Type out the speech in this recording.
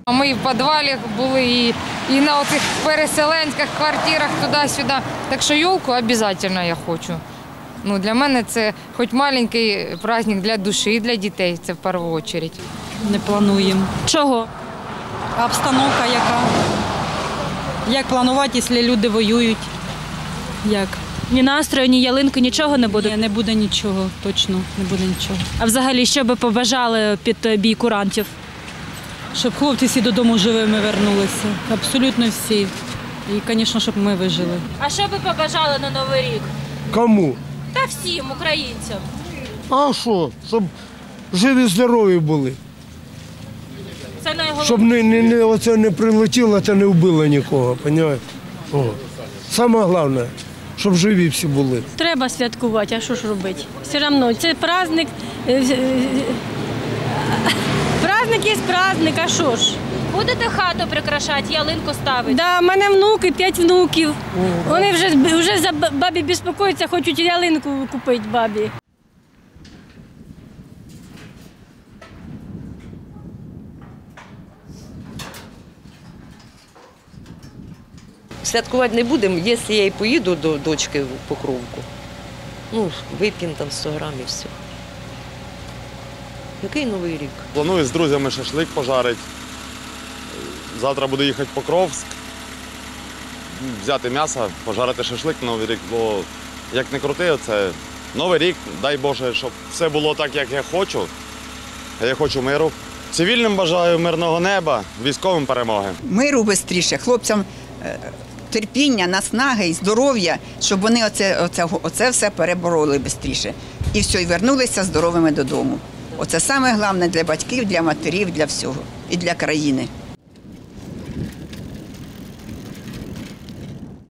Ми і в підвалі були, і на оцих переселенських квартирах туди-сюди. Так що елку обов'язково я хочу. Для мене це хоч маленький праздник для душі, для дітей, це в першу чергу. Не плануємо. Чого? Обстановка яка? Як планувати, якщо люди воюють? Як? Ні настрою, ні ялинки, нічого не буде? Ні, не буде нічого, точно не буде нічого. А взагалі, що би побажали під бій курантів? Щоб хлопці всі додому живими вернулися. Абсолютно всі. І, звісно, щоб ми вижили. А що би побажали на Новий рік? Кому? Та всім українцям. А що? Щоб живі, здорові були. Це найголовніше. Щоб оце не прилетіло та не вбило нікого, розумієте? Саме головне, щоб живі всі були. Треба святкувати, а що ж робити? Все одно, це праздник. Праздник є праздник, а що ж? Будете хату прикрашати, ялинку ставити? Да, в мене внуки, 5 внуків. Вони вже за бабі безпокоються, хочуть ялинку купити бабі. Святкувати не будемо, якщо я і поїду до дочки в Покровку. Вип'ємо там 100 грамів і все. Який Новий рік? Планую з друзями шашлик пожарити. Завтра буду їхати в Покровськ, взяти м'ясо, пожарити шашлик на Новий рік. Бо як не крути, це Новий рік, дай Боже, щоб все було так, як я хочу. А я хочу миру. Цивільним бажаю мирного неба, військовим перемоги. Миру швидше, хлопцям терпіння, наснаги і здоров'я, щоб вони оце все перебороли швидше. І все, і вернулися здоровими додому. Оце саме головне для батьків, для матерів, для всього і для країни.